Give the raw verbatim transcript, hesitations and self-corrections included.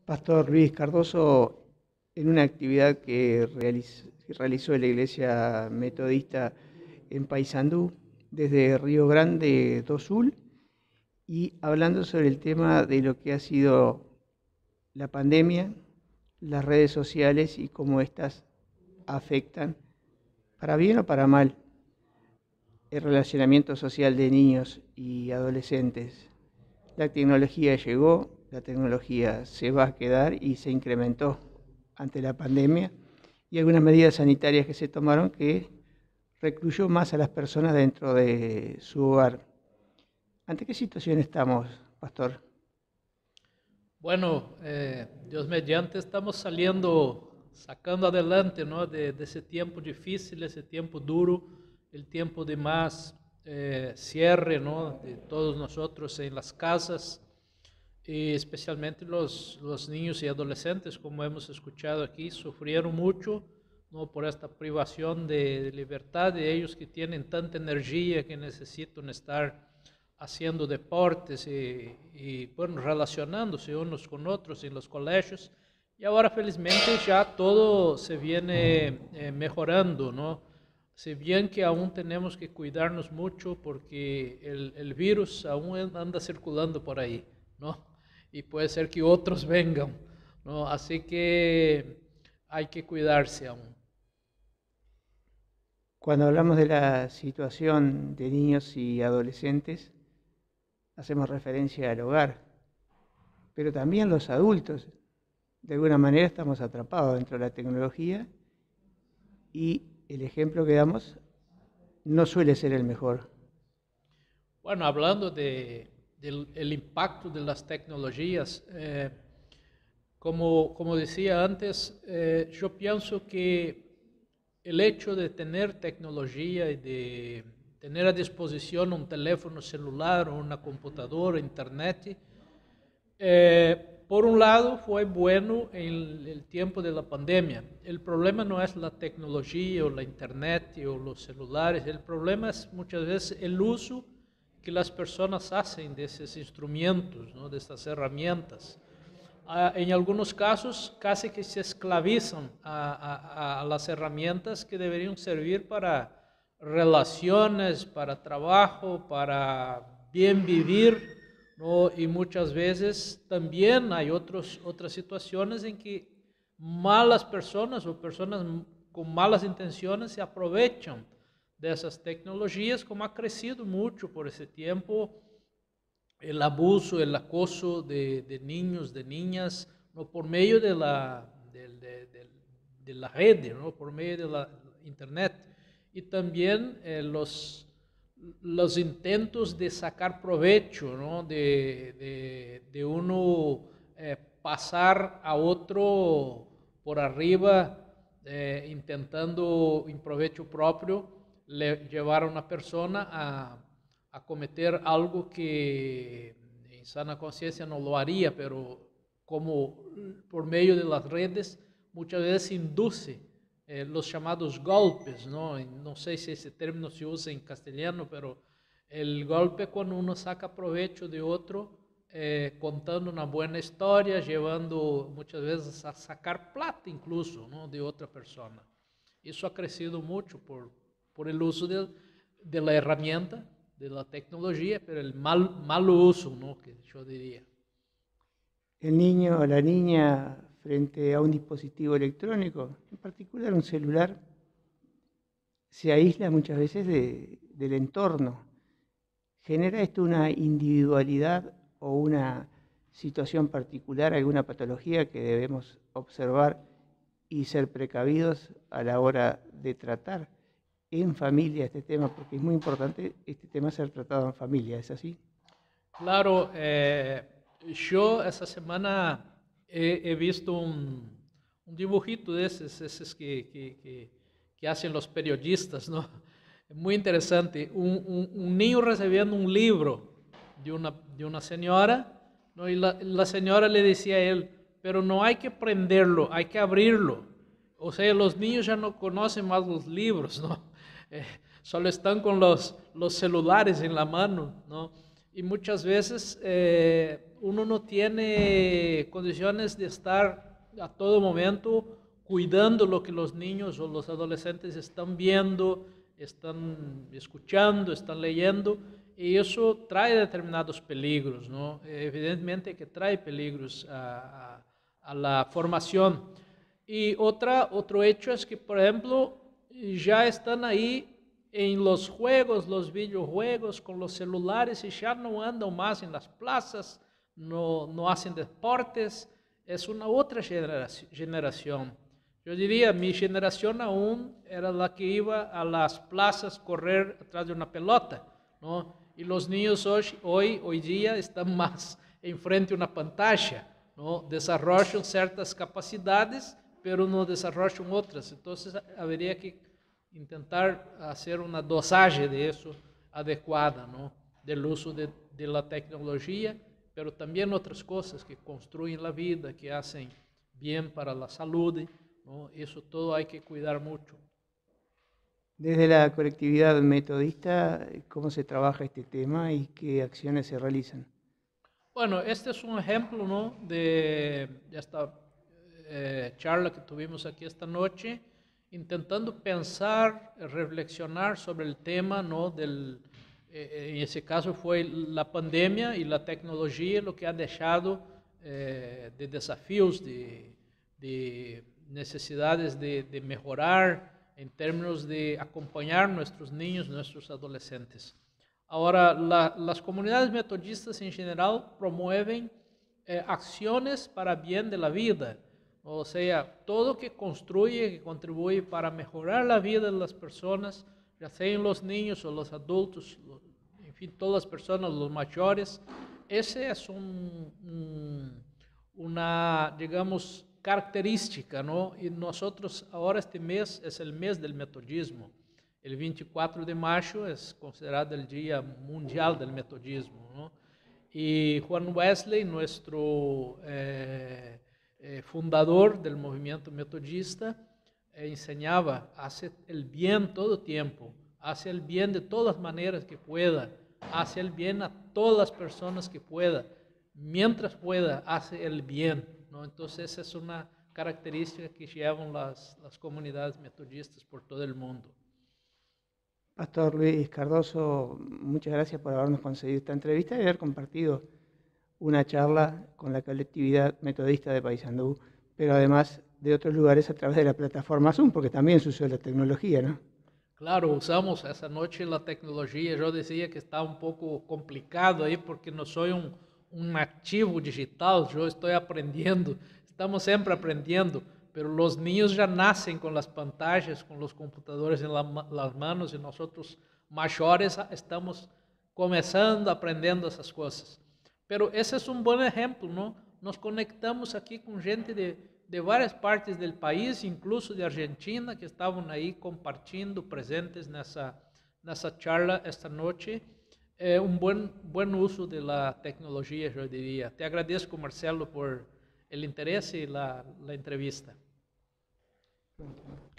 Pastor Luis Cardoso, en una actividad que realiz- que realizó en la Iglesia Metodista en Paysandú, desde Río Grande do Sul, y hablando sobre el tema de lo que ha sido la pandemia, las redes sociales y cómo éstas afectan, para bien o para mal, el relacionamiento social de niños y adolescentes. La tecnología llegó, la tecnología se va a quedar y se incrementó ante la pandemia y algunas medidas sanitarias que se tomaron que recluyó más a las personas dentro de su hogar. ¿Ante qué situación estamos, pastor? Bueno, eh, Dios mediante estamos saliendo, sacando adelante, ¿no? de, de ese tiempo difícil, ese tiempo duro, el tiempo de más eh, cierre, ¿no? De todos nosotros en las casas, y especialmente los, los niños y adolescentes, como hemos escuchado aquí, sufrieron mucho, ¿no? Por esta privación de, de libertad de ellos que tienen tanta energía, que necesitan estar haciendo deportes y, y, bueno, relacionándose unos con otros en los colegios. Y ahora felizmente ya todo se viene eh, mejorando, ¿no? Si bien que aún tenemos que cuidarnos mucho porque el, el virus aún anda circulando por ahí, ¿no? Y puede ser que otros vengan, ¿no? Así que hay que cuidarse aún. Cuando hablamos de la situación de niños y adolescentes, hacemos referencia al hogar, pero también los adultos. De alguna manera estamos atrapados dentro de la tecnología y el ejemplo que damos no suele ser el mejor. Bueno, hablando de, del el impacto de las tecnologías, eh, como, como decía antes, eh, yo pienso que el hecho de tener tecnología y de tener a disposición un teléfono celular o una computadora, internet, eh, por un lado fue bueno en el tiempo de la pandemia. El problema no es la tecnología o la internet o los celulares, el problema es muchas veces el uso que las personas hacen de esos instrumentos, ¿no? De estas herramientas. Ah, en algunos casos casi que se esclavizan a, a, a las herramientas que deberían servir para relaciones, para trabajo, para bien vivir, ¿no? Y muchas veces también hay otros, otras situaciones en que malas personas o personas con malas intenciones se aprovechan de esas tecnologías, como ha crecido mucho por ese tiempo el abuso, el acoso de, de niños, de niñas, ¿no? Por medio de la, de, de, de, de la red, ¿no? Por medio de la internet. Y también eh, los, los intentos de sacar provecho, ¿no? de, de, de uno eh, pasar a otro por arriba, eh, intentando en provecho propio le, llevar a una persona a a cometer algo que en sana conciencia no lo haría, pero como por medio de las redes muchas veces induce eh, los llamados golpes, ¿no? No sé si ese término se usa en castellano, pero el golpe cuando uno saca provecho de otro, eh, contando una buena historia, llevando muchas veces a sacar plata incluso, ¿no? De otra persona. Eso ha crecido mucho por, por el uso de, de la herramienta, de la tecnología, pero el mal, mal uso, ¿no? Que yo diría. El niño o la niña frente a un dispositivo electrónico, en particular un celular, se aísla muchas veces de, del entorno. ¿Genera esto una individualidad o una situación particular, alguna patología que debemos observar y ser precavidos a la hora de tratar en familia este tema? Porque es muy importante este tema ser tratado en familia, ¿es así? Claro, eh, yo esta semana he, he visto un, un, dibujito de esos, esos que, que, que, que, hacen los periodistas, ¿no? Muy interesante. Un, un, un niño recibiendo un libro de una, de una señora, ¿no? Y la, la señora le decía a él, pero no hay que prenderlo, hay que abrirlo. O sea, los niños ya no conocen más los libros, ¿no? Eh, solo están con los, los celulares en la mano, ¿no? Y muchas veces eh, uno no tiene condiciones de estar a todo momento cuidando lo que los niños o los adolescentes están viendo, están escuchando, están leyendo, y eso trae determinados peligros, ¿no? Evidentemente que trae peligros a, a, a la formación. Y otra, otro hecho es que, por ejemplo, ya están ahí en los juegos, los videojuegos, con los celulares, y ya no andan más en las plazas, no, no hacen deportes. Es una otra generación. Yo diría, mi generación aún era la que iba a las plazas correr atrás de una pelota, ¿no? Y los niños hoy, hoy, hoy día están más enfrente de una pantalla, ¿no? Desarrollan ciertas capacidades, pero no desarrollan otras. Entonces, habría que intentar hacer una dosaje de eso adecuada, ¿no? Del uso de, de la tecnología, pero también otras cosas que construyen la vida, que hacen bien para la salud, ¿no? Eso todo hay que cuidar mucho. Desde la colectividad metodista, ¿cómo se trabaja este tema y qué acciones se realizan? Bueno, este es un ejemplo, ¿no? De esta eh, charla que tuvimos aquí esta noche, intentando pensar, reflexionar sobre el tema, ¿no? Del, eh, en ese caso fue la pandemia y la tecnología lo que ha dejado eh, de desafíos, de, de necesidades de, de mejorar en términos de acompañar a nuestros niños, nuestros adolescentes. Ahora, la, las comunidades metodistas en general promueven eh, acciones para bien de la vida, o sea, todo que construye, que contribuye para mejorar la vida de las personas, ya sean los niños o los adultos, en fin, todas las personas, los mayores. Ese es un, un, una, digamos, característica, ¿no? Y nosotros ahora este mes es el mes del metodismo. El veinticuatro de mayo es considerado el Día Mundial del Metodismo, ¿no? Y Juan Wesley, nuestro eh, eh, fundador del movimiento metodista, eh, enseñaba, hace el bien todo tiempo, hace el bien de todas maneras que pueda, hace el bien a todas las personas que pueda, mientras pueda, hace el bien, ¿no? Entonces esa es una característica que llevan las, las comunidades metodistas por todo el mundo. Pastor Luis Cardoso, muchas gracias por habernos concedido esta entrevista y haber compartido una charla con la colectividad metodista de Paysandú, pero además de otros lugares a través de la plataforma Zoom, porque también se usó la tecnología, ¿no? Claro, usamos esa noche la tecnología. Yo decía que está un poco complicado ahí porque no soy un, un nativo digital, yo estoy aprendiendo, estamos siempre aprendiendo. Pero los niños ya nacen con las pantallas, con los computadores en la, las manos, y nosotros mayores estamos comenzando, aprendiendo esas cosas. Pero ese es un buen ejemplo, ¿no? Nos conectamos aquí con gente de, de varias partes del país, incluso de Argentina, que estaban ahí compartiendo, presentes nessa, nessa charla esta noche. Eh, un buen, buen uso de la tecnología, yo diría. Te agradezco, Marcelo, por el interés y la, la entrevista.